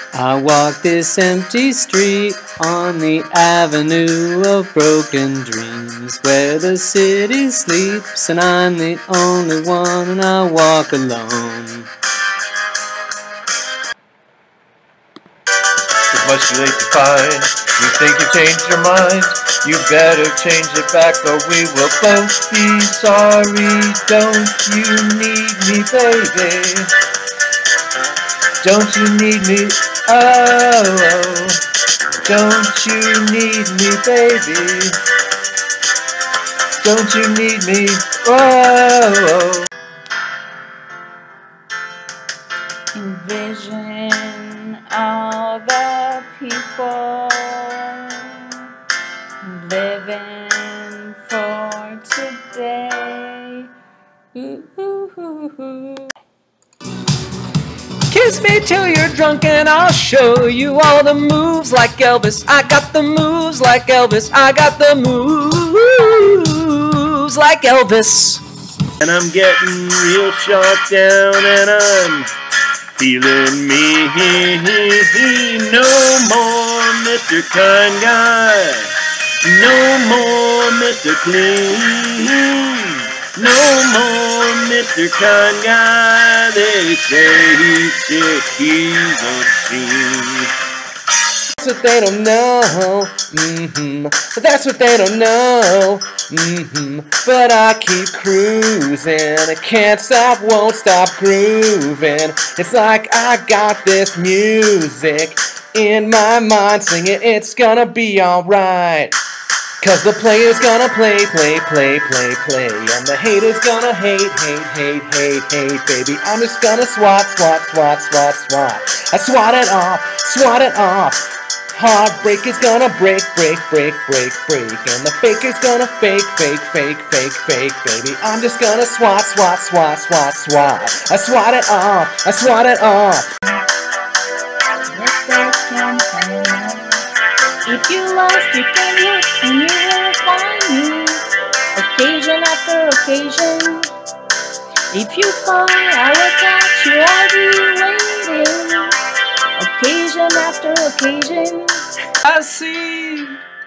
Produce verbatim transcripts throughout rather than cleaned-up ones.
I walk this empty street on the avenue of broken dreams, where the city sleeps and I'm the only one, and I walk alone. It's much too late to find. You think you changed your mind? You better change it back or we will both be sorry. Don't you need me, baby? Don't you need me? Oh, don't you need me, baby? Don't you need me? Whoa. Envision all the people living for today. Ooh, ooh, ooh, ooh. Kiss me till you're drunk and I'll show you all the moves like Elvis. I got the moves like Elvis. I got the moves like Elvis. And I'm getting real sharp down and I'm feeling me. No more Mister Kind Guy. No more Mister Clean. No more Mister Kind Guy. They say he's sick, he's obscene. That's what they don't know, mm-hmm. That's what they don't know, mm-hmm. But I keep cruising, I can't stop, won't stop grooving. It's like I got this music in my mind singing, it's gonna be alright. Cause the player's gonna play, play, play, play, play. And the hater's gonna hate, hate, hate, hate, hate, baby. I'm just gonna swat, swat, swat, swat, swat. I swat it off, swat it off. Heartbreak is gonna break, break, break, break, break. And the faker's gonna fake, fake, fake, fake, fake, baby. I'm just gonna swat, swat, swat, swat, swat. I swat it off, I swat it off. If you lost, you can hit and you will find me. Occasion after occasion. If you fall, I will catch you, I'll be waiting. Occasion after occasion. I see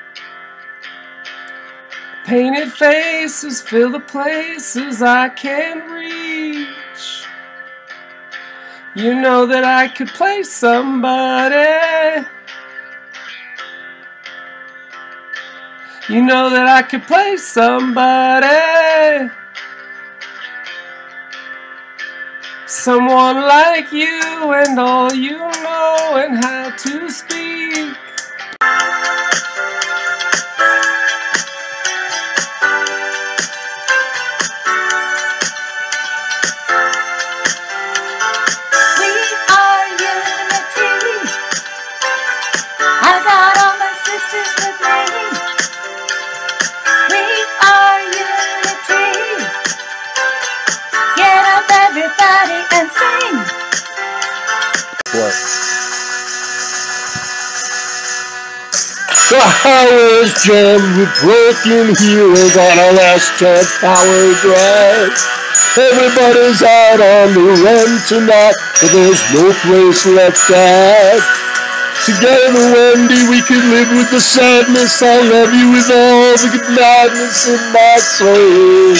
painted faces fill the places I can't reach. You know that I could play somebody. You know that I could play somebody. Someone like you and all you know and how to speak. We are unity. I got all my sisters with me. We are unity. Get up everybody and sing. What? The highway's jammed with broken heroes on a last chance power drive. Everybody's out on the run tonight, but there's no place left to hide. Together, Wendy, we can live with the sadness. I'll love you with all the good madness in my soul.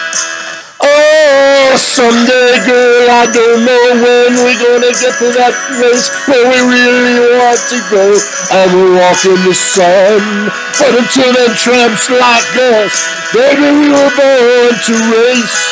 Oh, someday, girl, I don't know when we're gonna get to that place where we really want to go. And we'll walk in the sun. But until then, tramps like us, baby, we were born to race.